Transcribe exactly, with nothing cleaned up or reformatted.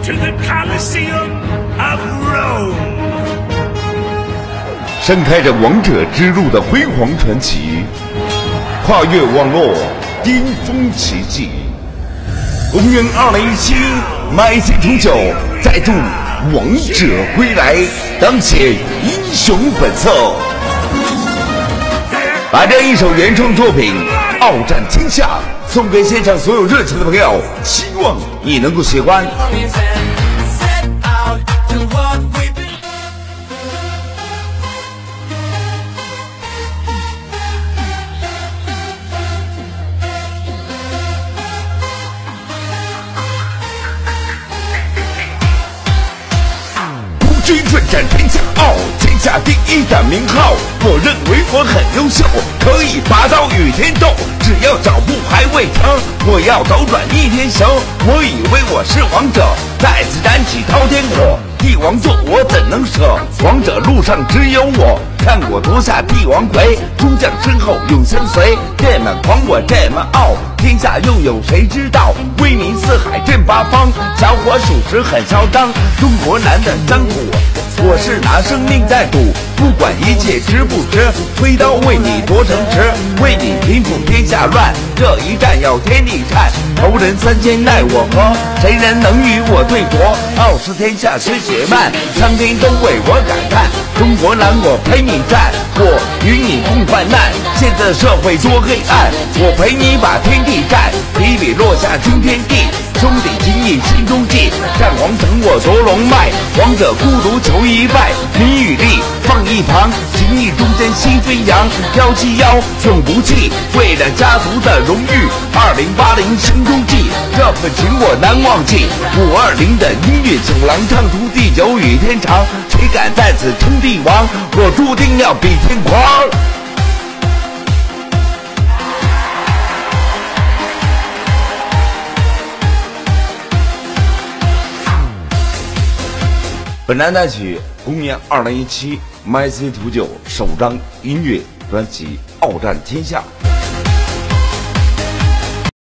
to the Colosseum of Rome. 盛开着王者之路的辉煌传奇，跨越网络巅峰奇迹。公元二零一七 ，M C 图九再度王者归来，当写英雄本色。把这一首原创作品《傲战天下》送给现场所有热情的朋友，希望你能够喜欢。追奋战天下傲，天下第一的名号。我认为我很优秀，可以拔刀与天斗。只要脚步还未停，我要斗转逆天行。我以为我是王者，再次燃起滔天火。帝王座我怎能舍？王者路上只有我。看我夺下帝王魁，诸将身后永相随。这么狂我这么傲，天下又有谁知道？威名四海震八方，小伙属实很嚣张。中国男的江湖，我是拿生命在赌，不管一切值不值，挥刀为你夺城池，为你平复天下乱。这一战要天地颤，仇人三千奈我何？谁人能与我对搏？傲视天下虽且慢，苍天都为我感叹。中国男我陪你战，我与你共患难。现在社会多黑暗，我陪你把天地占。比比落下惊天地，兄弟情义心中记。战皇城我夺龙脉，王者孤独求一败。名与利放一旁，情义忠贞心飞扬。幺七幺永不弃，为了家族的荣誉。二零八零心中记，这份情我难忘记。五二零的音乐酒廊唱出地久与天长，谁敢在此称帝王？我注定要比天狂。本张单曲公元二零一七 M C 图九首张音乐专辑《傲战天下》。